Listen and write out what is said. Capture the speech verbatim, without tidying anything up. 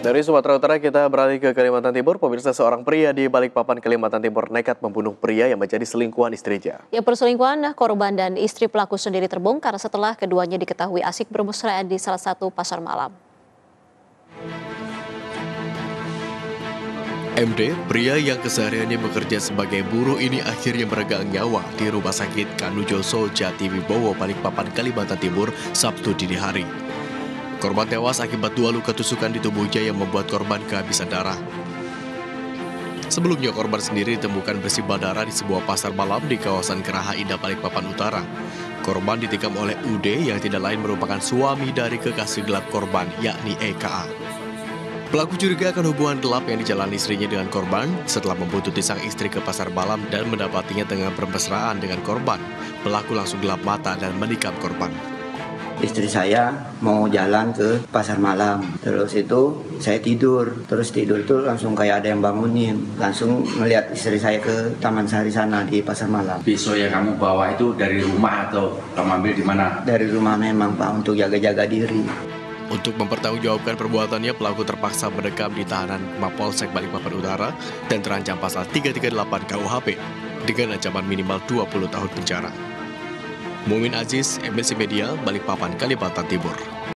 Dari Sumatera Utara kita beralih ke Kalimantan Timur. Pemirsa, seorang pria di Balikpapan, Kalimantan Timur nekat membunuh pria yang menjadi selingkuhan istrinya. Ya, perselingkuhan korban dan istri pelaku sendiri terbongkar setelah keduanya diketahui asik bermesraan di salah satu pasar malam. M D, pria yang kesehariannya bekerja sebagai buruh ini akhirnya meregang nyawa di Rumah Sakit Kanujoso Jatiwibowo, Balikpapan, Kalimantan Timur, Sabtu dini hari. Korban tewas akibat dua luka tusukan di tubuhnya yang membuat korban kehabisan darah. Sebelumnya korban sendiri ditemukan bersimbah darah di sebuah pasar malam di kawasan Geraha Indah, Balikpapan Utara. Korban ditikam oleh U D yang tidak lain merupakan suami dari kekasih gelap korban, yakni E K A. Pelaku curiga akan hubungan gelap yang dijalani istrinya dengan korban setelah membuntuti sang istri ke pasar malam dan mendapatinya tengah bermesraan dengan korban. Pelaku langsung gelap mata dan menikam korban. Istri saya mau jalan ke pasar malam, terus itu saya tidur, terus tidur itu langsung kayak ada yang bangunin, langsung melihat istri saya ke Taman Sari sana di pasar malam. Pisau yang kamu bawa itu dari rumah atau kamu ambil di mana? Dari rumah memang Pak, untuk jaga-jaga diri. Untuk mempertanggungjawabkan perbuatannya, pelaku terpaksa mendekam di tahanan Mapolsek Balikpapan Utara dan terancam pasal tiga tiga delapan K U H P dengan ancaman minimal dua puluh tahun penjara. Mumin Aziz, M N C Media, Balikpapan, Kalimantan Timur.